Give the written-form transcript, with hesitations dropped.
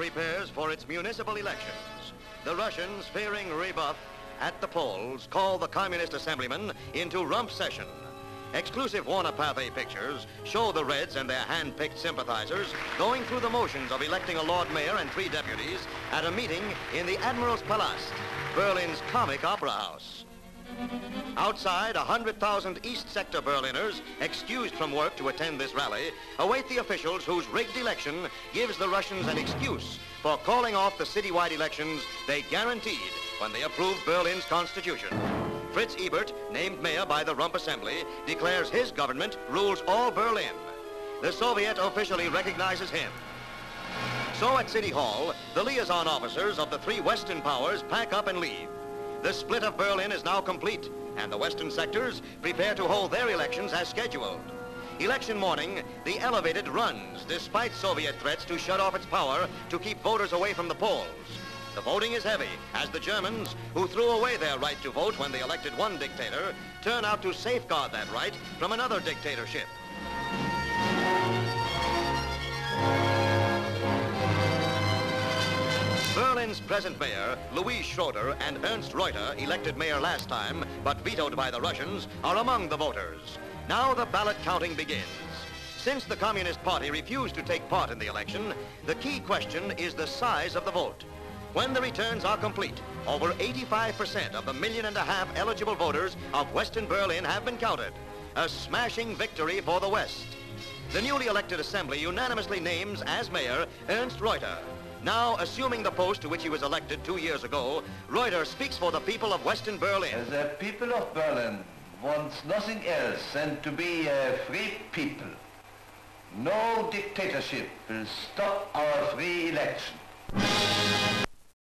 prepares for its municipal elections. The Russians, fearing rebuff at the polls, call the Communist assemblymen into rump session. Exclusive Warner Pathé pictures show the Reds and their hand-picked sympathizers going through the motions of electing a Lord Mayor and 3 deputies at a meeting in the Admiral's Palast, Berlin's comic opera house. Outside, 100,000 East Sector Berliners, excused from work to attend this rally, await the officials whose rigged election gives the Russians an excuse for calling off the citywide elections they guaranteed when they approved Berlin's constitution. Fritz Ebbert, named mayor by the Rump Assembly, declares his government rules all Berlin. The Soviet officially recognizes him. So at City Hall, the liaison officers of the 3 Western powers pack up and leave. The split of Berlin is now complete, and the Western sectors prepare to hold their elections as scheduled. Election morning, the elevated runs, despite Soviet threats to shut off its power to keep voters away from the polls. The voting is heavy, as the Germans, who threw away their right to vote when they elected one dictator, turn out to safeguard that right from another dictatorship. Berlin's present mayor, Louise Schorder, and Ernst Reuter, elected mayor last time, but vetoed by the Russians, are among the voters. Now the ballot counting begins. Since the Communist Party refused to take part in the election, the key question is the size of the vote. When the returns are complete, over 85% of the 1.5 million eligible voters of Western Berlin have been counted. A smashing victory for the West. The newly elected assembly unanimously names as mayor Ernst Reuter. Now assuming the post to which he was elected 2 years ago, Reuter speaks for the people of Western Berlin. The people of Berlin wants nothing else than to be a free people. No dictatorship will stop our free election.